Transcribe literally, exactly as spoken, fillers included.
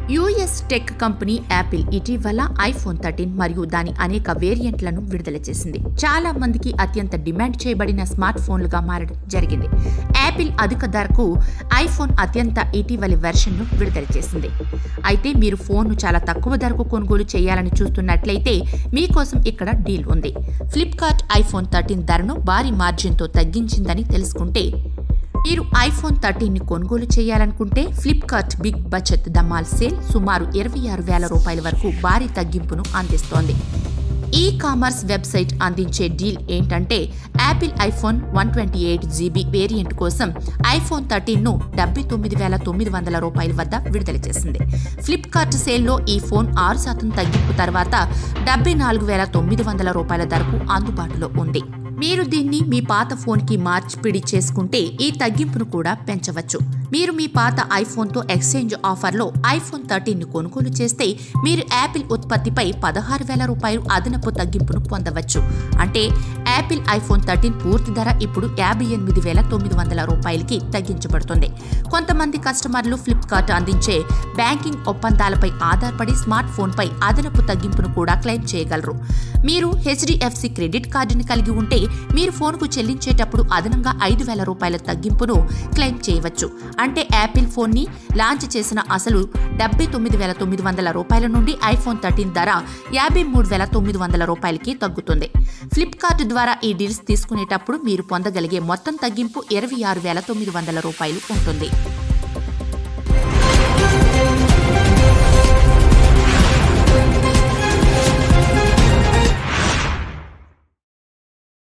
US tech company Apple ఇటీవల iPhone thirteen మరియు దాని అనేక వేరియంట్లను విడుదల చేసింది. చాలా మందికి అత్యంత డిమాండ్ చేయబడిన స్మార్ట్ ఫోన్లుగా మారడం జరిగింది. యాపిల్ అధిక ధరకు ఐఫోన్ అత్యంత ఇటీవలి వెర్షన్ను విడుదల చేసింది. అయితే మీరు ఫోన్ను చాలా తక్కువ ధరకు కొనుగోలు చేయాలని చూస్తున్నట్లయితే మీకోసం ఇక్కడ డీల్ ఉంది. ఫ్లిప్కార్ట్ ఐఫోన్ థర్టీన్ ధరను భారీ మార్జిన్తో తగ్గించిందని తెలుసుకుంటే మీరు ఐఫోన్ థర్టీన్ ని కొనుగోలు చేయాలనుకుంటే Flipkart big Bachat Dhamaal sale సుమారు ఇరవై ఆరు వేల రూపాయల వరకు భారీ తగ్గింపును అందిస్తోంది. ఈ కామర్స్ వెబ్సైట్ అందించే డీల్ ఏంటంటే Apple iPhone one twenty eight GB variant కోసం ఐఫోన్ థర్టీన్ ను డెబ్బై తొమ్మిది వేల తొమ్మిది వందల రూపాయల వద్ద విడుదల చేసింది. ఫ్లిప్కార్ట్ సేల్లో ఈ ఫోన్ ఆరు శాతం తగ్గింపు తర్వాత డెబ్బై నాలుగు వేల తొమ్మిది వందల రూపాయల ధరకు అందుబాటులో ఉంది. మీరు దీన్ని మీ పాత ఫోన్కి మార్పిడి చేసుకుంటే ఈ తగ్గింపును కూడా పెంచవచ్చు. మీరు మీ పాత ఐఫోన్తో ఎక్స్చేంజ్ ఆఫర్లో ఐఫోన్ థర్టీన్ ని కొనుగోలు చేస్తే మీరు యాపిల్ ఉత్పత్తిపై పదహారు వేల రూపాయలు అదనపు తగ్గింపును పొందవచ్చు. అంటే యాపిల్ ఐఫోన్ థర్టీన్ పూర్తి ధర ఇప్పుడు యాభై ఎనిమిది వేల తొమ్మిది వందల రూపాయలకి తగ్గించబడుతుంది. కొంతమంది కస్టమర్లు ఫ్లిప్కార్ట్ అందించే బ్యాంకింగ్ ఒప్పందాలపై ఆధారపడి స్మార్ట్ ఫోన్పై అదనపు తగ్గింపును కూడా క్లెయిమ్ చేయగలరు. మీరు హెచ్డిఎఫ్సి క్రెడిట్ కార్డుని కలిగి ఉంటే మీరు ఫోన్కు చెల్లించేటప్పుడు అదనంగా ఐదు వేల రూపాయల తగ్గింపును క్లెయిమ్ చేయవచ్చు. అంటే యాపిల్ ఫోన్ని లాంచ్ చేసిన అసలు డెబ్బై తొమ్మిది వేల తొమ్మిది వందల రూపాయల నుండి ఐఫోన్ థర్టీన్ ధర యాభై మూడు వేల తొమ్మిది వందల రూపాయలకి తగ్గుతుంది. ఫ్లిప్కార్ట్ ద్వారా ఈ డీల్స్ తీసుకునేటప్పుడు మీరు పొందగలిగే మొత్తం తగ్గింపు ఇరవై ఆరు వేల తొమ్మిది వందల రూపాయలు ఉంటుంది.